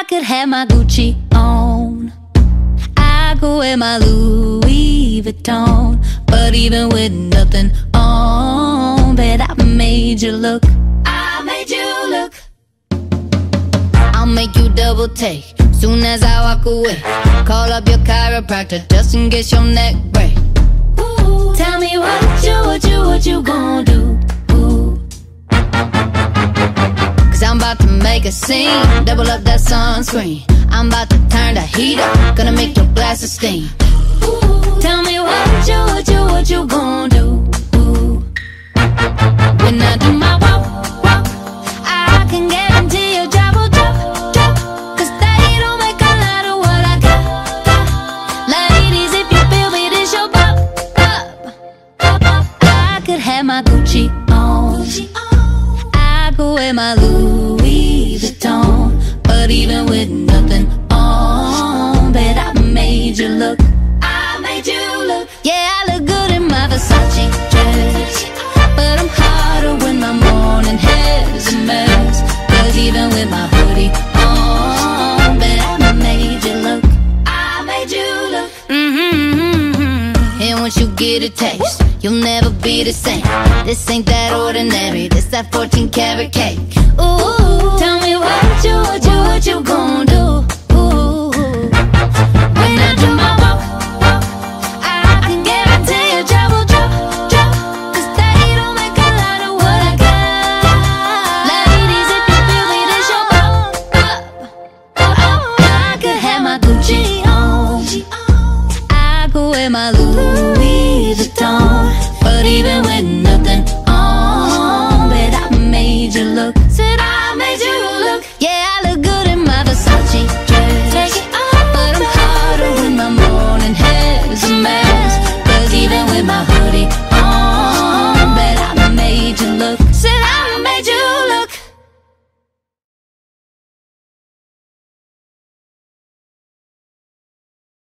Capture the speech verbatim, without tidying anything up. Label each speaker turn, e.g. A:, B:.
A: could have my Gucci on, I could wear my Louis Vuitton, but even with nothing on, bet I made you look. I made you look. I'll make you double take soon as I walk away. Call up your chiropractor just in case your neck break. Ooh, tell me what you, what you, what you gon' do? Ooh. Cause I'm about to make a scene, double up that sunscreen. I'm about to turn the heat up, gonna make your glasses steam. Ooh, tell me what you, what you, what you gon' do? Ooh. When I do my walk, walk, I can guarantee your job will drop, drop. Cause they don't make a lot of what I got, got. Ladies, if you feel me, this your bop, bop, bop, bop. I could have my Gucci on, I could wear my Louis Vuitton, but even with nothing on, bet I made you look. I made you look. Yeah, I look good in my Versace dress, but I'm hotter when my morning hair's a mess. Cause even with my hoodie on, bet I made you look. I made you look. Mm-hmm. And once you get a taste, you'll never be the same. This ain't that ordinary, this that fourteen karat cake. Ooh, tell me what you, what you, what you gon' do?